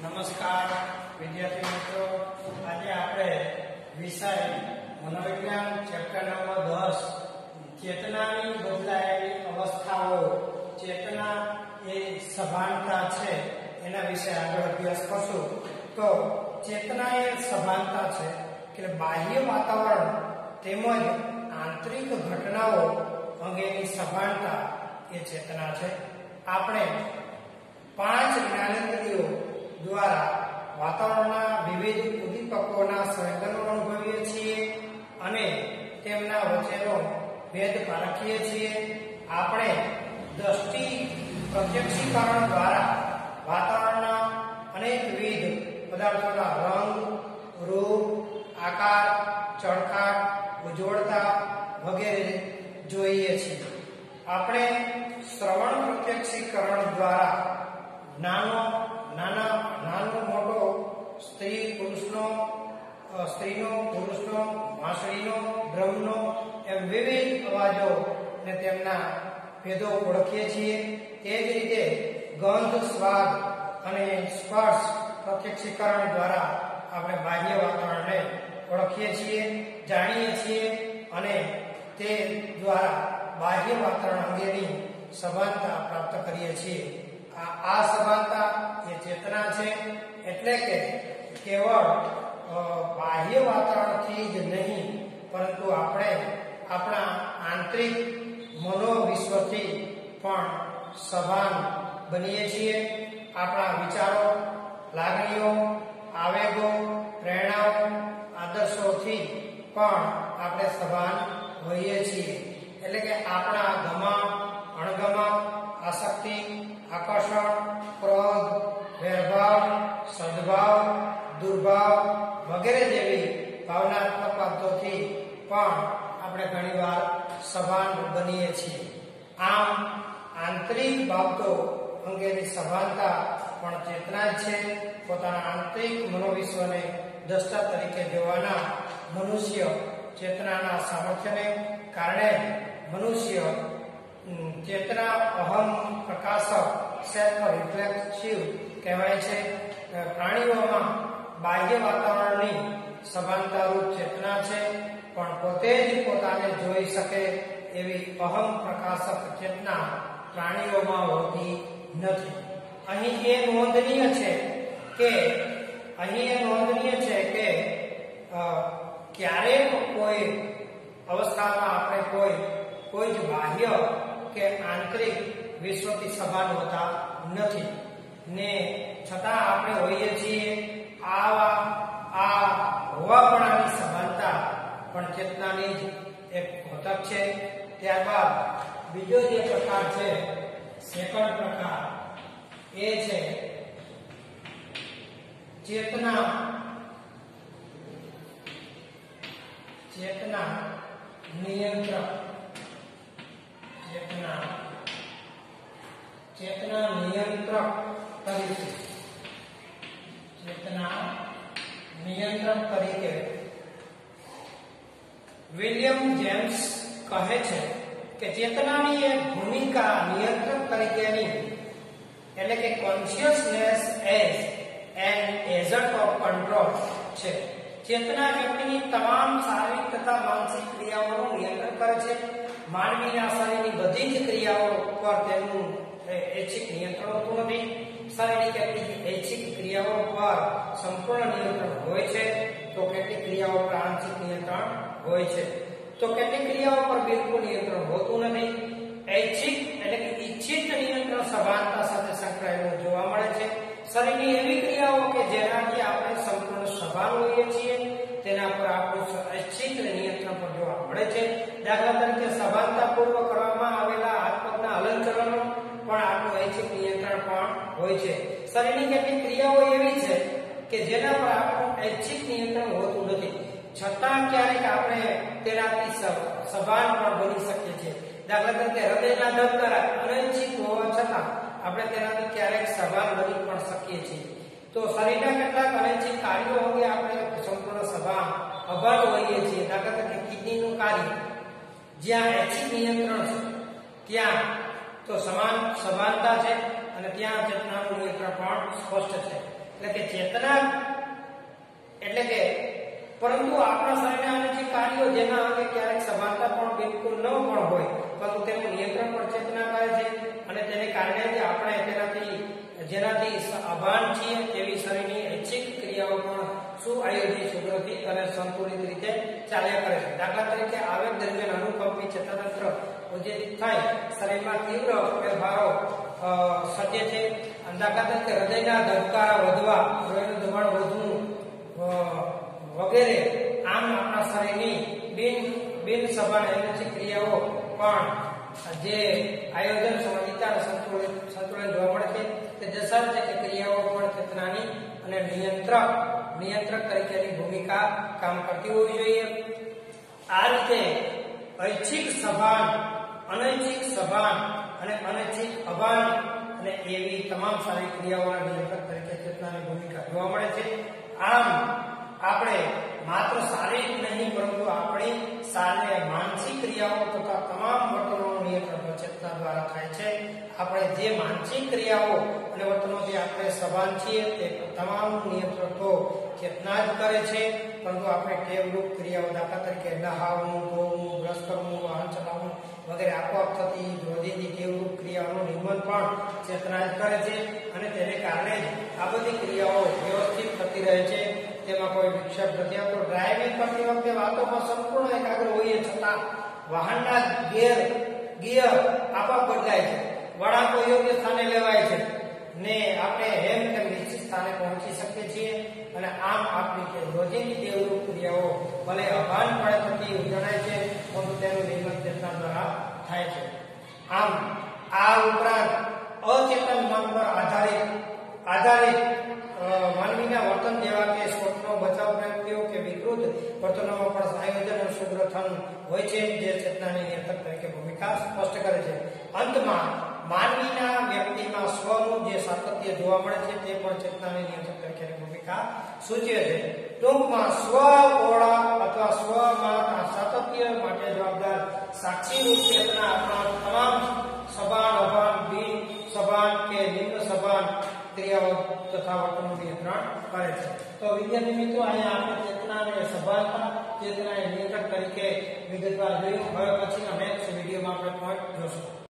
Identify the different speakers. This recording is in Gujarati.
Speaker 1: નમસ્કાર વિદ્યાર્થી મિત્રો, આજે આપણે વિષય મનોવિજ્ઞાન ચેપ્ટર નંબર 10 ચેતનાની બદલાયેલી અવસ્થાઓ, ચેતના એ સભાનતા છે એના વિશે આગળ અભ્યાસ કરશું. તો ચેતના એ સભાનતા છે કે બાહ્ય વાતાવરણ તેમજ આંતરિક ઘટનાઓ અંગેની સભાનતા એ ચેતના છે. આપણે 5 જ્ઞાનેન્દ્રિયો દ્વારા વાતાવરણના વિવિધ ઉદ્દીપકોના સંવેદનો અનુભવીએ છીએ અને તેમના વચ્ચેનો ભેદ પારખીએ છીએ. આપણે દ્રષ્ટિ પ્રત્યક્ષીકરણ દ્વારા વાતાવરણના અનેકવિધ પદાર્થોના રંગ, રૂપ, આકાર, ચળકાટ, ઉજ્જવળતા વગેરે જોઈએ છીએ. આપણે શ્રવણ પ્રત્યક્ષીકરણ દ્વારા નાનો મોટો સ્ત્રીનો, પુરુષનો, વાંસળીનો, ડ્રમનો એમ વિવિધ અવાજો ને તેમના ભેદો ઓળખીએ છીએ. તે જ રીતે ગંધ, સ્વાદ અને સ્પર્શ પ્રત્યક્ષીકરણ દ્વારા આપણે બાહ્ય વાતાવરણને ઓળખીએ છીએ, જાણીએ છીએ અને તે દ્વારા બાહ્ય વાતાવરણ અંગેની સભાનતા પ્રાપ્ત કરીએ છીએ. આ સભાનતા એ ચેતના છે. એટલે કે કેવળ બાહ્ય વાતાવરણથી જ નહીં, પરંતુ આપણે આપણા આંતરિક મનોવિશ્વથી પણ સભાન બનીએ છીએ. આપણા વિચારો, લાગણીઓ, આવેગો, પ્રેરણાઓ, આદર્શોથી પણ આપણે સભાન હોઈએ છીએ. એટલે કે આપણા ગમા, અણગમા, આસક્તિ, આકર્ષણ, ક્રોધ, વૈરભાવ, સદ્ભાવ, દુર્ભાવ વગેરે જેવી ભાવનાત્મક બાબતોથી પણ આપણે ઘણીવાર સભાન બનીએ છીએ. આમ આંતરિક બાબતો અંગેની સભાનતા પણ ચેતના જ છે. પોતાના આંતરિક મનોવિશ્વને દ્રષ્ટા તરીકે જોવાના મનુષ્ય ચેતનાના સામર્થ્યને કારણે મનુષ્ય ચેતના અહમ પ્રકાશક, સેલ્ફ રિફ્લેક્સિવ કહેવાય છે. પ્રાણીઓમાં બાહ્ય વાતાવરણની સભાનતારૂપ ચેતના છે, પણ પોતે જ પોતાને જોઈ શકે એવી અહમ પ્રકાશક ચેતના પ્રાણીઓમાં હોતી નથી. અહીં એ નોંધનીય છે કે ક્યારેક કોઈ અવસ્થામાં આપણે કોઈ જ બાહ્ય કે આંતરિક વિશ્વથી સભાન હોતા નથી ને છતાં આપણે હોઈએ છીએ. આ હોવાપણાની સભાનતા પણ ચેતનાની જ એક ઘટક છે. ત્યારબાદ બીજો જે પ્રકાર છે, સેકન્ડ પ્રકાર, એ છે ચેતના નિયંત્રક. ચેતના નિયંત્રક તરીકે વિલિયમ જેમ્સ કહે છે કે ચેતનાની એક ભૂમિકા નિયંત્રક તરીકેની, એટલે કે consciousness as an agent of control છે. ચેતના વ્યક્તિની તમામ શારીરિક તથા માનસિક ક્રિયાઓનું નિયંત્રણ કરે છે. માનવીના શરીરની બધી જ ક્રિયાઓ પર તેનું ઐચ્છિક નિયંત્રણ હોતું નથી. શારીરિક ઐચ્છિક ક્રિયાઓ પર સંપૂર્ણ નિયંત્રણ હોય છે, તો કેટલીક ક્રિયાઓ પર આંશિક નિયંત્રણ હોય છે, તો કેટલીક ક્રિયાઓ પર બિલકુલ નિયંત્રણ હોતું નથી. ઐચ્છિક એટલે કે ઈચ્છિત નિયંત્રણ સભાનતા સાથે સંકળાયેલું જોવા મળે છે. શરીરની એવી ક્રિયાઓ કે જેનાથી આપણે સંપૂર્ણ સભાન હોઈએ છીએ, તેના પર આપણું ઐચ્છિક નિયંત્રણ પણ જોવા મળે છે. દાખલા તરીકે સભાનતાપૂર્વક કરવામાં આવેલા હાથ-પગના હલનચલનો પણ આપણું ઐચ્છિક નિયંત્રણ પણ હોય છે. શરીરની કેટલીક ક્રિયાઓ એવી છે કે જેના પર આપણું ઐચ્છિક નિયંત્રણ હોતું નથી, છતાં ક્યારેક આપણે તેનાથી સભાન પણ બની શકીએ છીએ. દાખલા તરીકે હૃદયના ધબકારા અનૈચ્છિક હોવા છતાં આપણે તેનાથી ક્યારેક સભાન બની પણ શકીએ છીએ. તો શરીરના કેટલાક અનૈચ્છિક કાર્યો અંગે આપણે સંપૂર્ણ અભાન હોઈએ છીએ. દાખલા તરીકે કિડનીનું કાર્ય, જ્યાં ઐચ્છિક નિયંત્રણ છે ત્યાં તો સમાન સભાનતા છે અને ત્યાં ચેતનાનું નિયંત્રણ પણ સ્પષ્ટ છે. એટલે કે ચેતના એટલે કે પરંતુ આપણા શરીરના અનેક કાર્યો જેના અંગે ક્યારેક સમાનતા પણ બિલકુલ ન પણ હોય પરંતુ તેનું નિયંત્રણ પણ ચેતના કરે છે અને તેને કારણે જ આપણે જેનાથી અભાન છીએ તેવી શરીરની ઐચ્છિક ક્રિયાઓ પણ સુઆયોજિત સુગ્રહિત અને સંતુલિત રીતે ચાલ્યા કરે છે. દાખલા તરીકે આવેગ દરમિયાન અનુકંપી ચેતાતંત્ર ઉત્તેજિત થાય શરીરમાં તીવ્ર ફેરફારો સર્જે છે. દાખલા તરીકે હૃદયના ધબકારા વધવા, હૃદયનું દબાણ વધવું વગેરે. આમ આપણા શરીરની બિન સભાન ઐચ્છિક ક્રિયાઓ પણ જે આયોજન સમજિતા અને સંતુલન જોવા મળે છે તે દર્શાવે છે કે ક્રિયાઓ પણ ચેતનાની અને નિયંત્રક તરીકેની ભૂમિકા કામ કરતી હોવી જોઈએ. આ રીતે ઐચ્છિક સભાન, અનૈચ્છિક સભાન અને અનૈચ્છિક અભાન અને એવી તમામ શારીરિક ક્રિયાઓના નિયંત્રક તરીકે ચેતનાની ભૂમિકા જોવા મળે છે. આમ આપણે માત્ર શારીરિક નહીં પરંતુ આપણી માનસિક ક્રિયાઓ તથા તમામ વર્તનોનું નિયંત્રણ ચેતના દ્વારા થાય છે. આપણે જે માનસિક ક્રિયાઓ અને વર્તનોથી આપણે સભાન છીએ તે તમામ નિયંત્રણ તો ચેતના જ કરે છે, પરંતુ આપણે ટેવરૂપ ક્રિયાઓ દાખલા તરીકે નહાવું, ધોવું, બ્રશ કરવું, વાહન ચલાવવું વગેરે આપોઆપ થતી રોજિંદી ટેવરૂપ ક્રિયાઓનું નિયમન પણ ચેતના જ કરે છે અને તેને કારણે જ આ બધી ક્રિયાઓ વ્યવસ્થિત થતી રહે છે. તેમાં કોઈ વિક્ષેપ નથી આવતો. ડ્રાઇવિંગ કરતી વખતે વાતોમાં સંપૂર્ણ એકાગ્ર હોઈએ છતાં વાહનના ગિયર આપોઆપ બદલાય છે, વળાંકો યોગ્ય સ્થાને લેવાય છે ને આપણે હેમ તેમ નિશ્ચિત સ્થાને પહોંચી શકીએ છીએ. અને આમ આપણી રોજિંદી ટેવરૂપ ક્રિયાઓ ભલે અભાનપણે થતી જણાય છે પરંતુ તેનું નિયમન ચેતના દ્વારા થાય છે. આમ આ ઉપરાંત અચેતન મન પર આધારિત માનવીના વર્તન જેવા કે સ્વપ્નો, બચાવ પ્રવૃત્તિઓ કે વિકૃત વર્તનોમાં પણ આયોજન અને સુગ્રથન હોય છે જે ચેતનાની નિયંત્રક તરીકે ભૂમિકા સ્પષ્ટ કરે છે. અંતમાં માનવીના વ્યક્તિમાં સ્વનું જે સાતત્ય જોવા મળે છે તે પણ ચેતનાની નિયંત્રક તરીકેની ભૂમિકા સૂચવે છે. ટૂંકમાં સ્વ ઓળખ અથવા સ્વમાં સાતત્ય માટે જવાબદાર સાક્ષી રૂપ ચેતના આપણા તમામ સભાન, અભાન, બિન સભાન કે નિમ્ન સભાન ક્રિયાઓ તથા વર્તનનું નિયંત્રણ કરે છે. તો વિદ્યાર્થી મિત્રો, અહીંયા આપણે ચેતના અને સભાનતા, ચેતના એ નિયંત્રક તરીકે વિગતવાર જોયું. હવે પછીના નેક્સ્ટ વિડીયોમાં આપણે પોઈન્ટ જોશું.